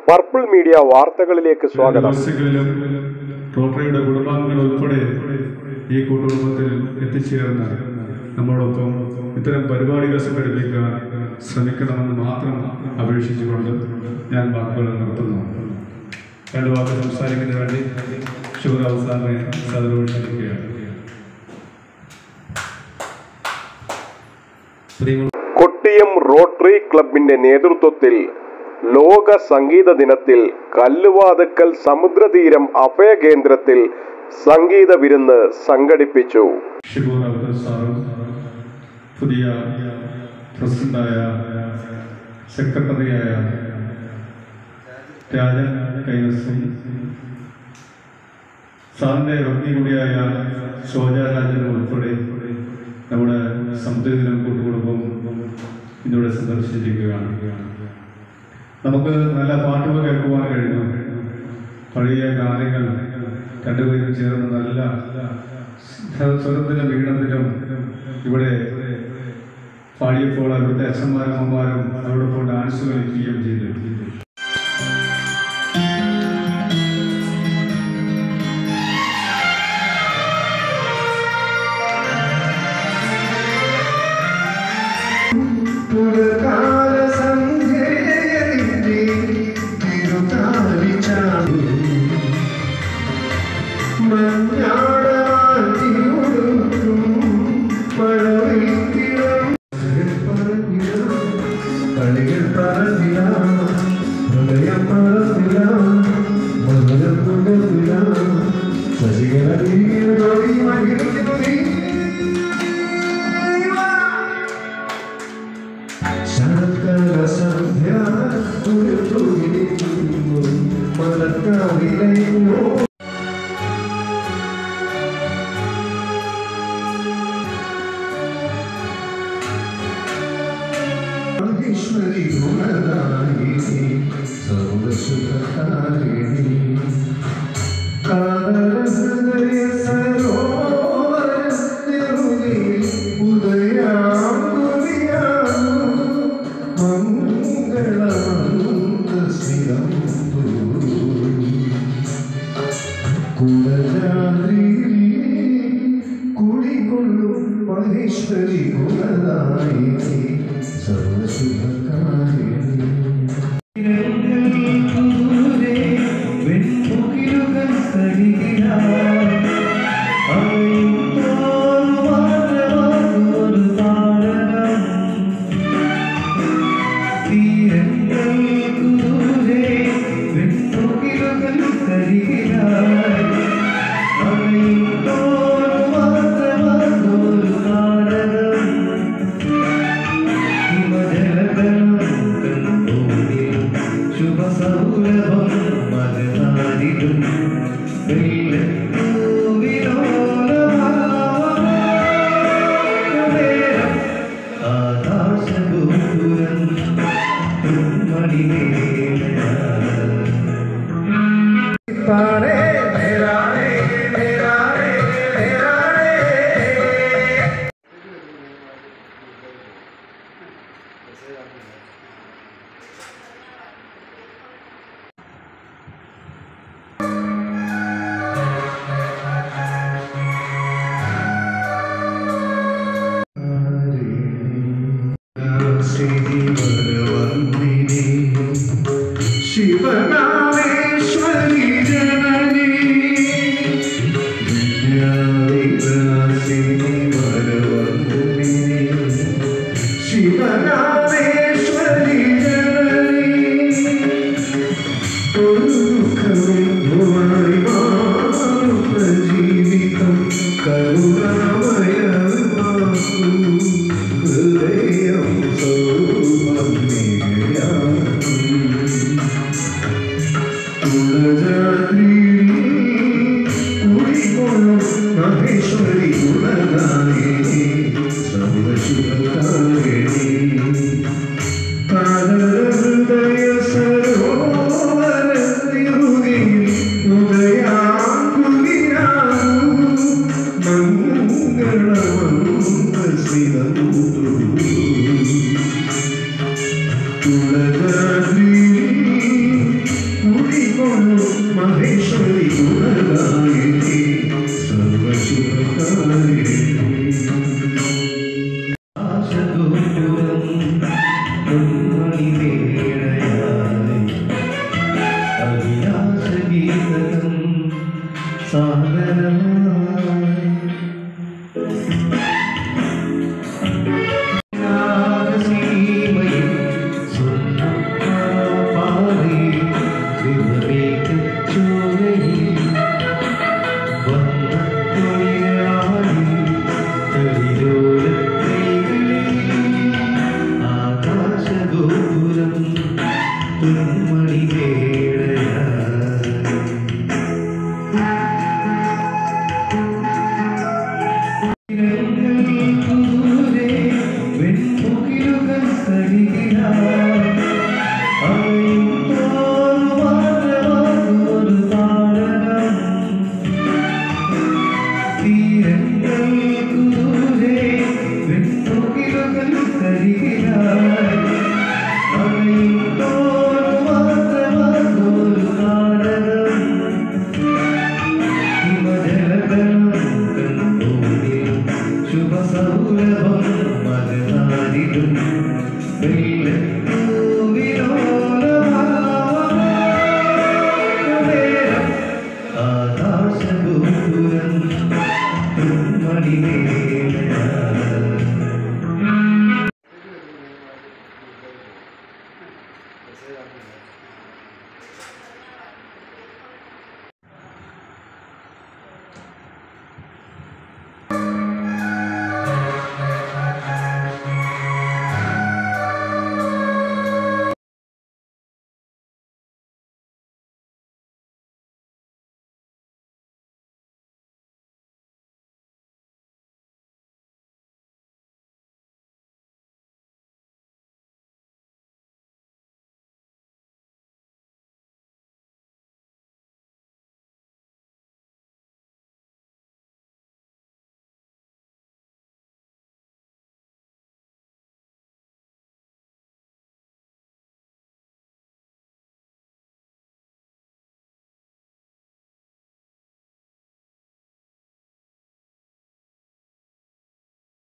Purple media വാർത്തകളിലേക്ക് സ്വാഗതം. റോട്ടറിയുടെ കുടുംബാംഗങ്ങൾ ഉൾപ്പെടെ ഈ കുടുംബത്തിൽ എത്തിച്ചേർന്ന് നമ്മളോടൊപ്പം ഇത്തരം പരിപാടികൾ സംഘടിപ്പിക്കാൻ ശ്രമിക്കണമെന്ന് മാത്രം അപേക്ഷിച്ചുകൊണ്ട് ഞാൻ വാക്കുകൾ നിർത്തുന്നു. രണ്ട് വാക്കുകൾ സംസാരിക്കുന്നതിന് വേണ്ടി ശിവറാവു സാറിനെ സാദരവോടെ ക്ഷണിക്കുകയാണ്. കൊട്ടിയം റോട്ടറി ക്ലബിന്റെ നേതൃത്വത്തിൽ ലോക സംഗീത ദിനത്തിൽ കല്ലുവാതുക്കൽ സമുദ്രതീരം അഭയകേന്ദ്രത്തിൽ സംഗീത വിരുന്ന് സംഘടിപ്പിച്ചു. പുതിയ പ്രസിഡന്റായ സെക്രട്ടറിയായ രാജൻ കൈനസും സാറിന്റെ ഭക്തി കൂടിയായ ശോചാരാജനും ഉൾപ്പെടെ നമ്മുടെ സമുദ്രദിനം കൂട്ടുകുടുംബം ഇന്നിവിടെ സന്ദർശിച്ചിരിക്കുകയാണ്. നമുക്ക് നല്ല പാട്ടുകൾ കേൾക്കുവാൻ കഴിഞ്ഞു. പഴയ ഗാനങ്ങൾ രണ്ടുപേരും ചേർന്ന് നല്ല സ്വരത്തിലും വീണത്തിലും ഇവിടെ പാടിയപ്പോൾ അവിടുത്തെ അച്ഛന്മാരും അമ്മമാരും അവരോടൊപ്പം ഡാൻസ് കളിക്കുകയും ചെയ്തു. പാടി